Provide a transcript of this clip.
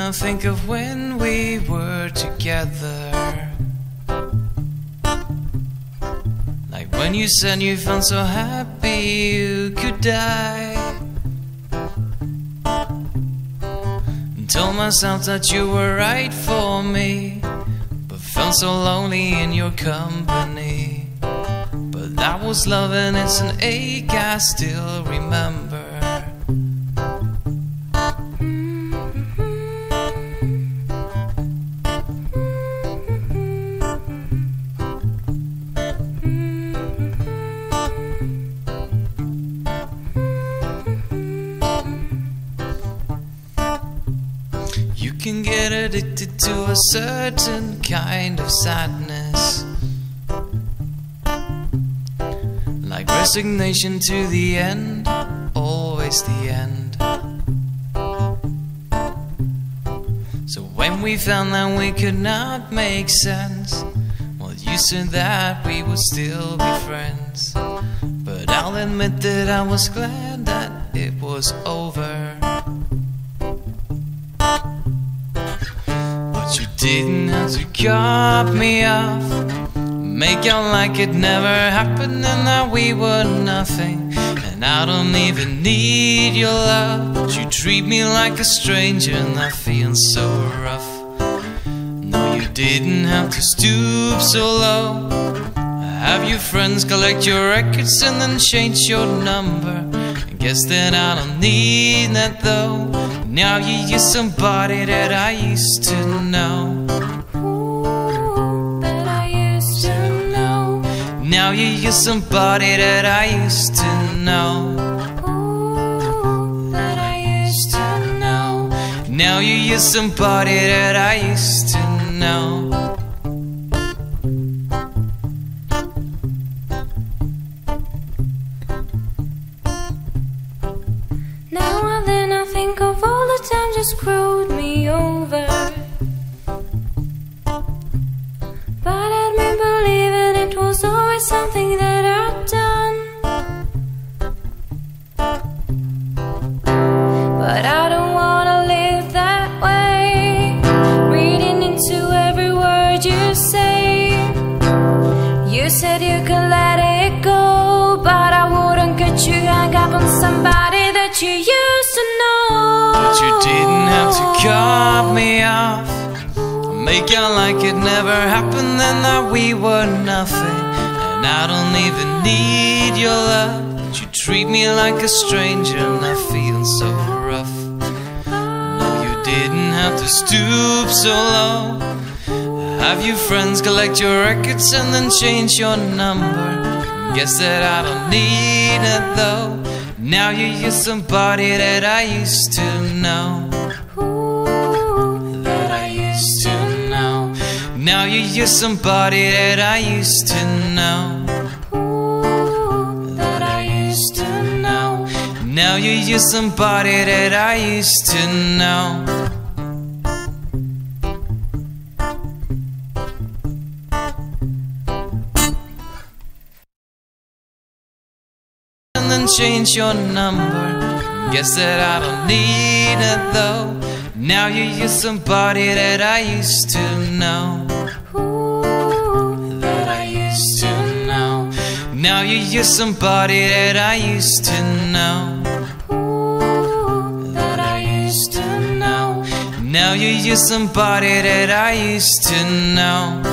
I think of when we were together, like when you said you felt so happy you could die, and told myself that you were right for me, but felt so lonely in your company. But that was love and it's an ache I still remember. You can get addicted to a certain kind of sadness, like resignation to the end, always the end. So when we found that we could not make sense, well, you said that we would still be friends. But I'll admit that I was glad that it was over. But you didn't have to cut me off, make out like it never happened and that we were nothing. And I don't even need your love, but you treat me like a stranger and that feels so rough. No, you didn't have to stoop so low, have your friends collect your records and then change your number. I guess that I don't need that though. Now you're somebody that I used to know. Now you're somebody that I used to know. That I used to know. Now you're somebody that I used to know. Now and then I think of all the times you screwed me over, but I'd been believing it was always something that I'd done. But I don't wanna live that way, reading into every word you say. You said you could let it go, but I wouldn't get you hung up on somebody that you used to know. But you didn't have to cut me off, make out like it never happened and that we were nothing. And I don't even need your love, but you treat me like a stranger and I feel so rough. No, you didn't have to stoop so low, have your friends collect your records and then change your number. Guess that I don't need it though. Now you're somebody that I used to know. That I used to know. Now you're somebody that I used to know. That I used to know. Now you're somebody that I used to know. And then change your number. Guess that I don't need it though. Now you're somebody that I used to know. That I used to know. Now you're somebody that I used to know. That I used to know. Now you're somebody that I used to know.